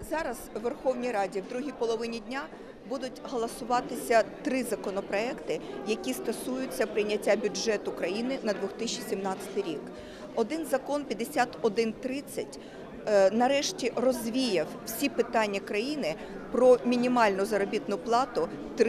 Зараз в Верховній Раді в другій половині дня будуть голосуватися 3 законопроекти, які стосуються прийняття бюджету країни на 2017 рік. Один закон 5130 нарешті розвіяв всі питання країни про мінімальну заробітну плату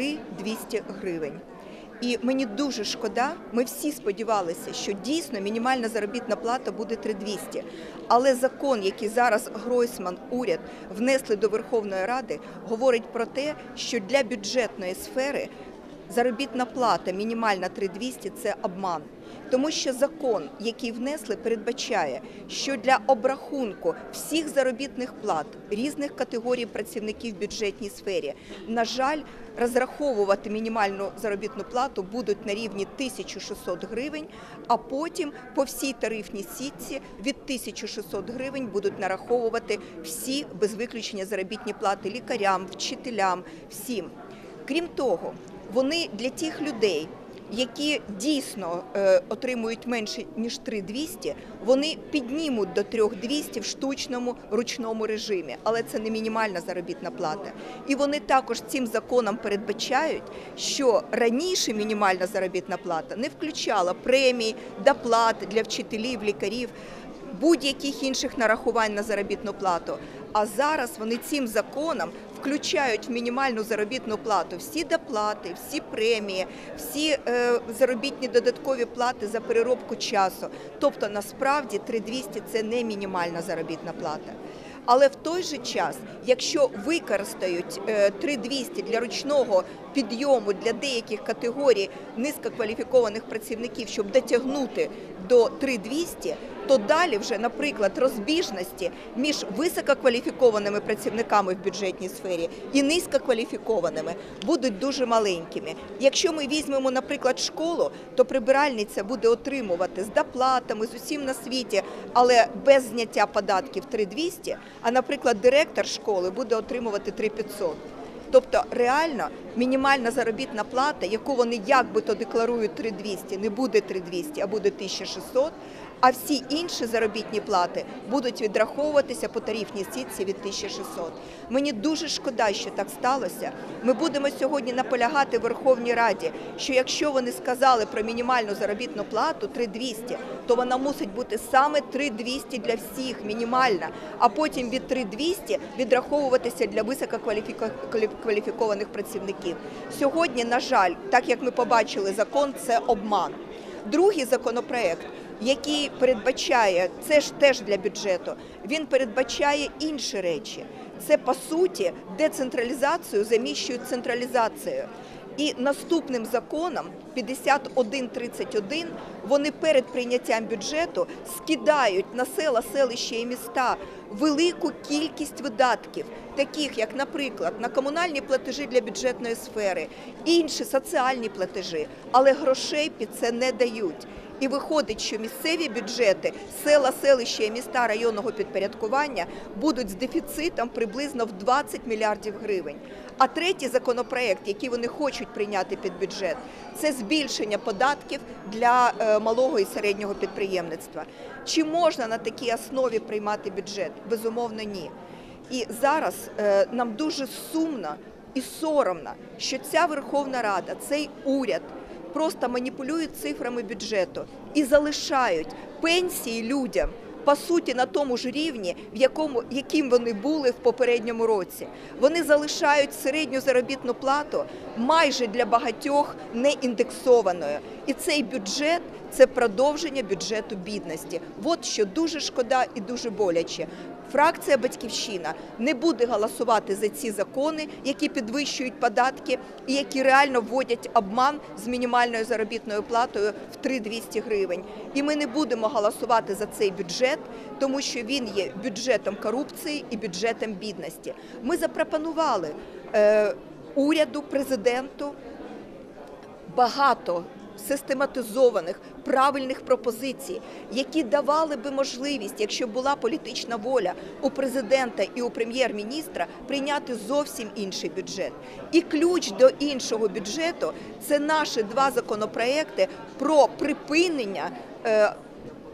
3200 гривень. І мені дуже шкода, ми всі сподівалися, що дійсно мінімальна заробітна плата буде 3200. Але закон, який зараз Гройсман, уряд внесли до Верховної Ради, говорить про те, що для бюджетної сфери заробітна плата мінімальна 3200 – це обман. Тому що закон, який внесли, передбачає, що для обрахунку всіх заробітних плат різних категорій працівників в бюджетній сфері, на жаль, розраховувати мінімальну заробітну плату будуть на рівні 1600 гривень, а потім по всій тарифній сітці від 1600 гривень будуть нараховувати всі без виключення заробітні плати лікарям, вчителям, всім. Крім того, вони для тих людей, які дійсно отримують менше, ніж 3200, вони піднімуть до 3200 в штучному ручному режимі, але це не мінімальна заробітна плата. І вони також цим законом передбачають, що раніше мінімальна заробітна плата не включала премій, доплат для вчителів, лікарів, будь-яких інших нарахувань на заробітну плату. А зараз вони цим законом включають в мінімальну заробітну плату всі доплати, всі премії, всі заробітні додаткові плати за переробку часу. Тобто, насправді, 3200 – це не мінімальна заробітна плата. Але в той же час, якщо використають 3200 для ручного підйому для деяких категорій низькокваліфікованих працівників, щоб дотягнути до 3200, то далі вже, наприклад, розбіжності між висококваліфікованими працівниками в бюджетній сфері і низькокваліфікованими будуть дуже маленькими. Якщо ми візьмемо, наприклад, школу, то прибиральниця буде отримувати з доплатами, з усім на світі, але без зняття податків 3200, а, наприклад, директор школи буде отримувати 3500. Тобто, реально, мінімальна заробітна плата, яку вони якби-то декларують 3200, не буде 3200, а буде 1600, а всі інші заробітні плати будуть відраховуватися по тарифній сітці від 1600. Мені дуже шкода, що так сталося. Ми будемо сьогодні наполягати в Верховній Раді, що якщо вони сказали про мінімальну заробітну плату 3200, то вона мусить бути саме 3200 для всіх, мінімальна, а потім від 3200 відраховуватися для висококваліфікованих працівників. Сьогодні, на жаль, так як ми побачили закон, це обман. Другий законопроект, який передбачає, це ж теж для бюджету, він передбачає інші речі. Це, по суті, децентралізацію заміщують централізацією. І наступним законом, 5131, вони перед прийняттям бюджету скидають на села, селища і міста велику кількість видатків, таких як, наприклад, на комунальні платежі для бюджетної сфери, інші соціальні платежі, але грошей під це не дають. І виходить, що місцеві бюджети, села, селища і міста районного підпорядкування будуть з дефіцитом приблизно в 20 мільярдів гривень. А третій законопроект, який вони хочуть прийняти під бюджет, це збільшення податків для малого і середнього підприємництва. Чи можна на такій основі приймати бюджет? Безумовно, ні. І зараз нам дуже сумно і соромно, що ця Верховна Рада, цей уряд, просто маніпулюють цифрами бюджету і залишають пенсії людям, по суті, на тому ж рівні, яким вони були в попередньому році. Вони залишають середню заробітну плату майже для багатьох не індексованою. І цей бюджет – це продовження бюджету бідності. От що дуже шкода і дуже боляче. Фракція «Батьківщина» не буде голосувати за ці закони, які підвищують податки і які реально вводять обман з мінімальною заробітною платою в 3200 гривень. І ми не будемо голосувати за цей бюджет, тому що він є бюджетом корупції і бюджетом бідності. Ми запропонували уряду, президенту багато систематизованих, правильних пропозицій, які давали би можливість, якщо була політична воля у президента і у прем'єр-міністра, прийняти зовсім інший бюджет. І ключ до іншого бюджету – це наші 2 законопроекти про припинення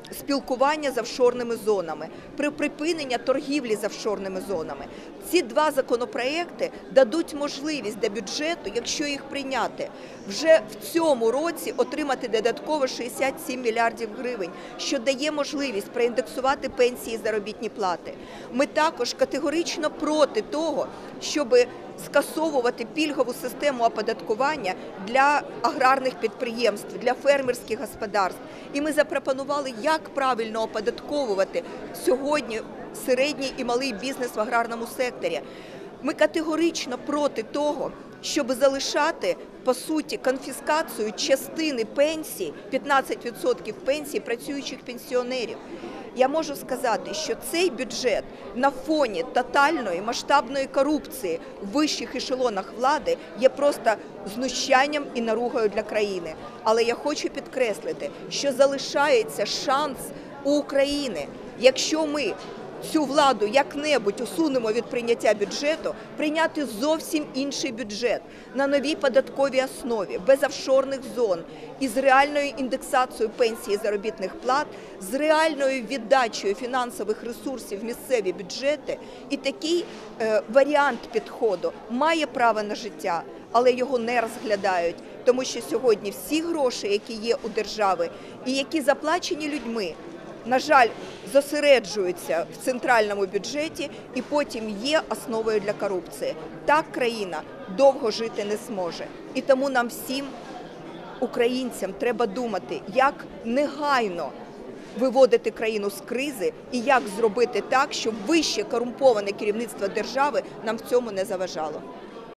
спілкування з офшорними зонами, про припинення торгівлі з офшорними зонами. Ці два законопроекти дадуть можливість для бюджету, якщо їх прийняти, вже в цьому році отримати додатково 67 мільярдів гривень, що дає можливість проіндексувати пенсії і заробітні плати. Ми також категорично проти того, щоб скасовувати пільгову систему оподаткування для аграрних підприємств, для фермерських господарств. І ми запропонували, як правильно оподатковувати сьогодні середній і малий бізнес в аграрному секторі. Ми категорично проти того, щоб залишати, по суті, конфіскацію частини пенсій, 15% пенсій працюючих пенсіонерів. Я можу сказати, що цей бюджет на фоні тотальної масштабної корупції в вищих ешелонах влади є просто знущанням і наругою для країни. Але я хочу підкреслити, що залишається шанс у України, якщо ми цю владу як-небудь усунемо від прийняття бюджету, прийняти зовсім інший бюджет на новій податковій основі, без офшорних зон, із реальною індексацією пенсій і заробітних плат, з реальною віддачею фінансових ресурсів в місцеві бюджети. І такий варіант підходу має право на життя, але його не розглядають, тому що сьогодні всі гроші, які є у держави і які заплачені людьми, на жаль, зосереджуються в центральному бюджеті і потім є основою для корупції. Так країна довго жити не зможе. І тому нам всім, українцям, треба думати, як негайно виводити країну з кризи і як зробити так, щоб вище корумповане керівництво держави нам в цьому не заважало.